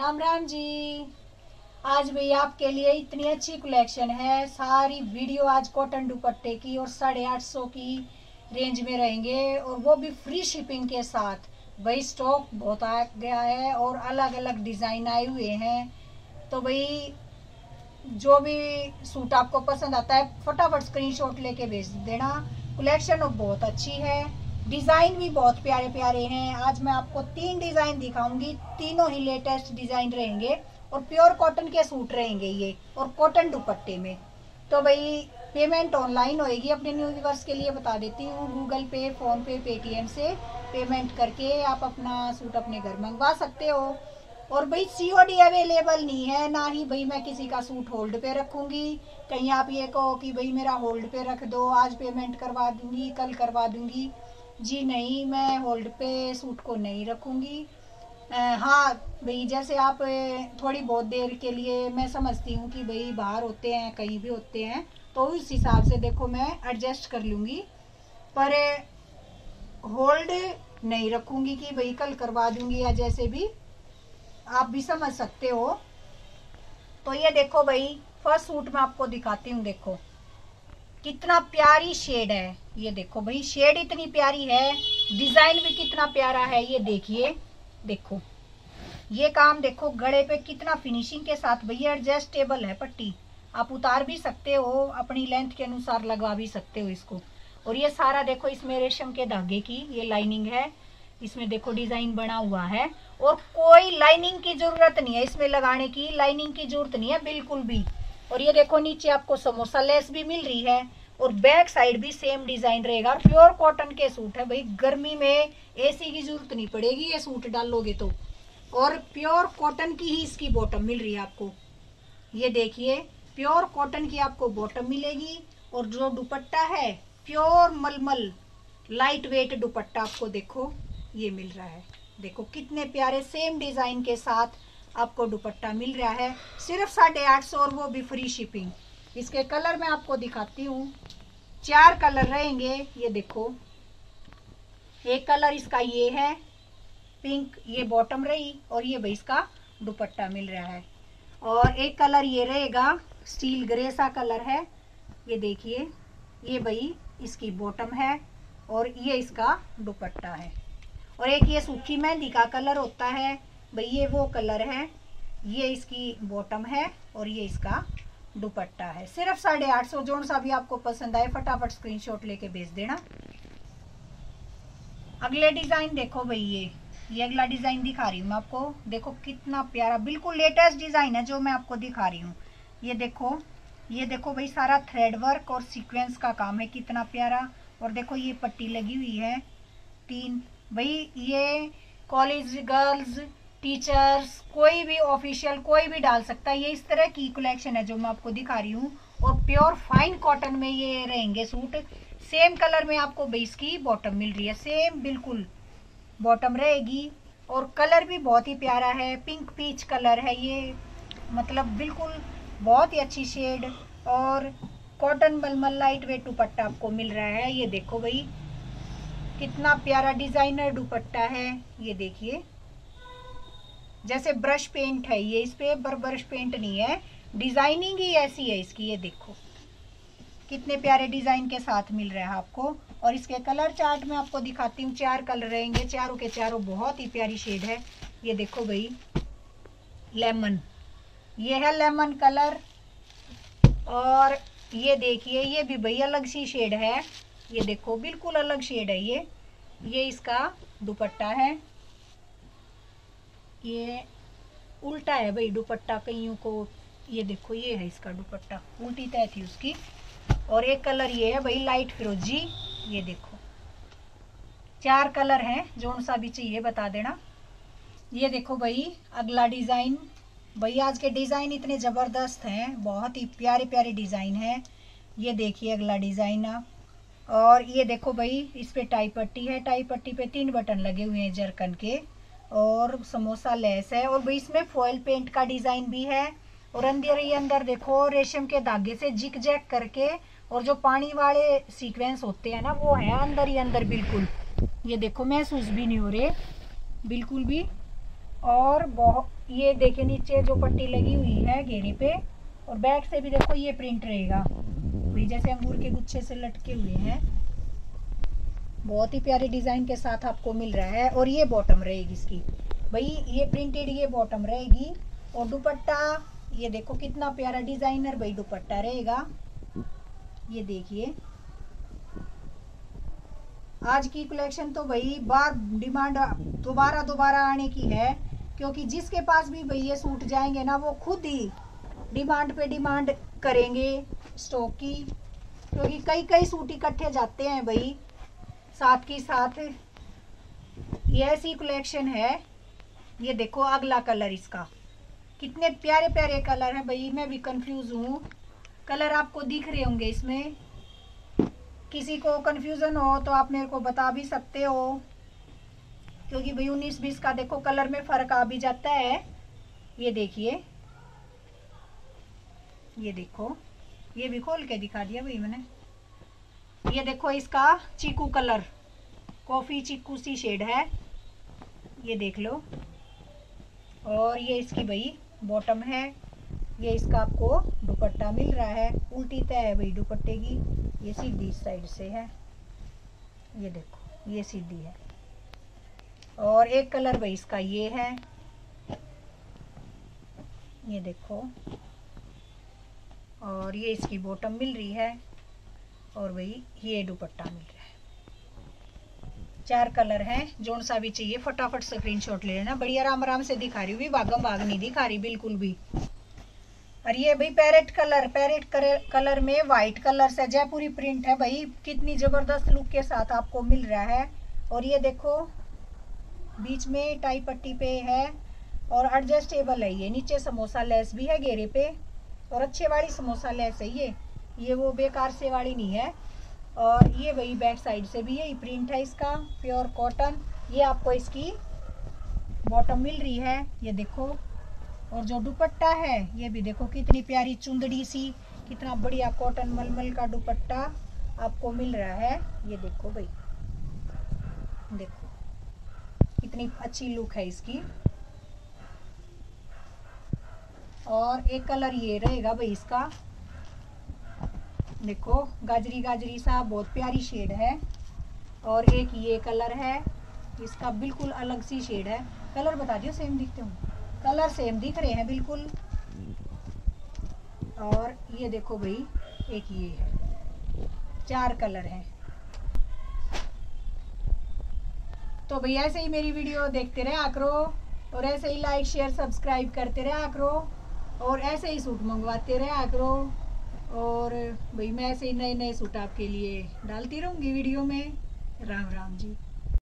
राम राम जी। आज भी आपके लिए इतनी अच्छी कलेक्शन है। सारी वीडियो आज कॉटन दुपट्टे की और 850 की रेंज में रहेंगे और वो भी फ्री शिपिंग के साथ। भाई स्टॉक बहुत आ गया है और अलग अलग डिजाइन आए हुए हैं। तो भाई जो भी सूट आपको पसंद आता है फटाफट स्क्रीनशॉट लेके भेज देना। कलेक्शन बहुत अच्छी है, डिजाइन भी बहुत प्यारे प्यारे हैं। आज मैं आपको 3 डिजाइन दिखाऊंगी, तीनों ही लेटेस्ट डिजाइन रहेंगे और प्योर कॉटन के सूट रहेंगे ये, और कॉटन दुपट्टे में। तो भाई पेमेंट ऑनलाइन होएगी। अपने न्यू व्यूअर्स के लिए बता देती हूँ, गूगल पे, फोन पे, पेटीएम से पेमेंट करके आप अपना सूट अपने घर मंगवा सकते हो। और भाई सीओडी अवेलेबल नहीं है, ना ही भाई मैं किसी का सूट होल्ड पे रखूंगी। कहीं आप ये कहो कि भाई मेरा होल्ड पे रख दो, आज पेमेंट करवा दूंगी कल करवा दूंगी। जी नहीं, मैं होल्ड पे सूट को नहीं रखूंगी। हाँ भाई, जैसे आप थोड़ी बहुत देर के लिए, मैं समझती हूँ कि भाई बाहर होते हैं कहीं भी होते हैं, तो उस हिसाब से देखो मैं एडजस्ट कर लूंगी, पर होल्ड नहीं रखूंगी कि भाई कल करवा दूंगी या जैसे भी आप भी समझ सकते हो। तो ये देखो भाई, फर्स्ट सूट मैं आपको दिखाती हूँ। देखो कितना प्यारी शेड है। ये देखो भाई, शेड इतनी प्यारी है, डिजाइन भी कितना प्यारा है। ये देखिए, देखो ये काम देखो, गले पे कितना फिनिशिंग के साथ। भैया एडजस्टेबल है पट्टी, आप उतार भी सकते हो, अपनी लेंथ के अनुसार लगवा भी सकते हो इसको। और ये सारा देखो, इसमें रेशम के धागे की ये लाइनिंग है, इसमें देखो डिजाइन बना हुआ है। और कोई लाइनिंग की जरूरत नहीं है इसमें लगाने की, लाइनिंग की जरूरत नहीं है बिल्कुल भी। और ये देखो नीचे आपको समोसा लेस भी मिल रही है, और बैक साइड भी सेम डिजाइन रहेगा। प्योर कॉटन के सूट है भाई, गर्मी में एसी की जरूरत नहीं पड़ेगी ये सूट डालोगे तो। और प्योर कॉटन की ही इसकी बॉटम मिल रही है आपको। ये देखिए, प्योर कॉटन की आपको बॉटम मिलेगी, और जो दुपट्टा है प्योर मलमल लाइट वेट दुपट्टा आपको देखो ये मिल रहा है। देखो कितने प्यारे सेम डिजाइन के साथ आपको दुपट्टा मिल रहा है, सिर्फ 850, और वो भी फ्री शिपिंग। इसके कलर मैं आपको दिखाती हूँ, 4 कलर रहेंगे। ये देखो, एक कलर इसका ये है पिंक, ये बॉटम रही, और ये भाई इसका दुपट्टा मिल रहा है। और एक कलर ये रहेगा स्टील ग्रे सा कलर है। ये देखिए, ये भाई इसकी बॉटम है और ये इसका दुपट्टा है। और एक ये सूखी मेहंदी का कलर होता है भाई, ये वो कलर है, ये इसकी बॉटम है और ये इसका दुपट्टा है। सिर्फ 850। जो सा भी आपको पसंद आए फटाफट स्क्रीनशॉट लेके भेज देना। अगले डिजाइन देखो भाई, ये अगला डिजाइन दिखा रही हूँ मैं आपको। देखो कितना प्यारा, बिल्कुल लेटेस्ट डिजाइन है जो मैं आपको दिखा रही हूँ। ये देखो, ये देखो भाई, सारा थ्रेड वर्क और सीक्वेंस का काम है, कितना प्यारा। और देखो ये पट्टी लगी हुई है 3। भाई ये कॉलेज गर्ल्स, टीचर्स, कोई भी ऑफिशियल कोई भी डाल सकता है। ये इस तरह की कलेक्शन है जो मैं आपको दिखा रही हूँ, और प्योर फाइन कॉटन में ये रहेंगे सूट। सेम कलर में आपको बेस की बॉटम मिल रही है, सेम बिल्कुल बॉटम रहेगी। और कलर भी बहुत ही प्यारा है, पिंक पीच कलर है ये, मतलब बिल्कुल बहुत ही अच्छी शेड। और कॉटन मलमल लाइट वेट दुपट्टा आपको मिल रहा है। ये देखो भाई, कितना प्यारा डिजाइनर दुपट्टा है। ये देखिए, जैसे ब्रश पेंट है ये, इस पे ब्रश पेंट नहीं है, डिजाइनिंग ही ऐसी है इसकी। ये देखो कितने प्यारे डिजाइन के साथ मिल रहा है आपको। और इसके कलर चार्ट में आपको दिखाती हूँ, 4 कलर रहेंगे, चारों के चारों बहुत ही प्यारी शेड है। ये देखो भाई, लेमन, ये है लेमन कलर। और ये देखिए, ये भी भाई अलग सी शेड है। ये देखो बिल्कुल अलग शेड है ये इसका दुपट्टा है। ये उल्टा है भाई दुपट्टा कईयों को। ये देखो, ये है इसका दुपट्टा, उल्टी तय थी उसकी। और एक कलर ये है भाई लाइट फिरोजी। ये देखो 4 कलर हैं, जो सा भी चाहिए बता देना। ये देखो भाई अगला डिजाइन। भाई आज के डिजाइन इतने जबरदस्त हैं, बहुत ही प्यारे प्यारे डिजाइन है। ये देखिए अगला डिजाइन। और ये देखो भाई, इस पे टाई पट्टी है, टाई पट्टी पे 3 बटन लगे हुए हैं जरकन के, और समोसा लेस है। और भाई इसमें फॉयल पेंट का डिजाइन भी है। और अंदर ही अंदर देखो रेशम के धागे से जिग जैग करके, और जो पानी वाले सीक्वेंस होते हैं ना, वो है अंदर ही अंदर बिल्कुल। ये देखो महसूस भी नहीं हो रहे बिल्कुल भी। और बहुत ये देखिए नीचे जो पट्टी लगी हुई है घेरे पे, और बैक से भी देखो ये प्रिंट रहेगा भाई, जैसे अंगूर के गुच्छे से लटके हुए हैं। बहुत ही प्यारे डिजाइन के साथ आपको मिल रहा है। और ये बॉटम रहेगी इसकी भाई, ये प्रिंटेड ये बॉटम रहेगी। और दुपट्टा ये देखो कितना प्यारा डिजाइनर भाई दुपट्टा रहेगा। ये देखिए आज की कलेक्शन तो भाई बार डिमांड दोबारा आने की है, क्योंकि जिसके पास भी भाई ये सूट जाएंगे ना, वो खुद ही डिमांड पे डिमांड करेंगे स्टॉक की, क्योंकि कई सूट इकट्ठे जाते हैं भाई साथ की साथ। ये ऐसी कलेक्शन है। ये देखो अगला कलर इसका, कितने प्यारे प्यारे कलर है भाई, मैं भी कंफ्यूज हूँ। कलर आपको दिख रहे होंगे इसमें, किसी को कंफ्यूजन हो तो आप मेरे को बता भी सकते हो, क्योंकि भाई 19-20 का देखो कलर में फर्क आ भी जाता है। ये देखिए, ये देखो, ये भी खोल के दिखा दिया भाई मैंने। ये देखो इसका चीकू कलर, कॉफी चीकू सी शेड है, ये देख लो। और ये इसकी भाई बॉटम है। ये इसका आपको दुपट्टा मिल रहा है, उल्टी तय है भाई दुपट्टे की, ये सीधी साइड से है। ये देखो ये सीधी है। और एक कलर भाई इसका ये है, ये देखो। और ये इसकी बॉटम मिल रही है, और भाई ये दुपट्टा मिल रहा है। 4 कलर हैं, जोन सा भी चाहिए फटाफट स्क्रीनशॉट ले लेना। बड़ी आराम से दिखा रही हूँ, भागम भाग नहीं दिखा रही बिल्कुल भी। और ये भाई पैरेट कलर में व्हाइट कलर से जयपुरी प्रिंट है भाई, कितनी जबरदस्त लुक के साथ आपको मिल रहा है। और ये देखो बीच में टाई पट्टी पे है, और एडजस्टेबल है। ये नीचे समोसा लेस भी है घेरे पे, और अच्छे वाली समोसा लेस है ये वो बेकार से वाली नहीं है। और ये वही बैक साइड से भी यही प्रिंट है इसका, प्योर कॉटन। ये आपको इसकी बॉटम मिल रही है, ये देखो। और जो दुपट्टा है ये भी देखो कितनी प्यारी चुंदड़ी सी, कितना बढ़िया कॉटन मलमल का दुपट्टा आपको मिल रहा है। ये देखो भाई, देखो कितनी अच्छी लुक है इसकी। और एक कलर ये रहेगा भाई इसका, देखो गाजरी सा बहुत प्यारी शेड है। और एक ये कलर है, इसका बिल्कुल अलग सी शेड है। कलर बता दियो, सेम दिखते हो? कलर सेम दिख रहे हैं बिल्कुल। और ये देखो भाई एक ये है, 4 कलर हैं। तो भाई ऐसे ही मेरी वीडियो देखते रहे करो, और ऐसे ही लाइक शेयर सब्सक्राइब करते रहे करो, और ऐसे ही सूट मंगवाते रहे करो। और भाई मैं ऐसे ही नए सूट आपके लिए डालती रहूँगी वीडियो में। राम राम जी।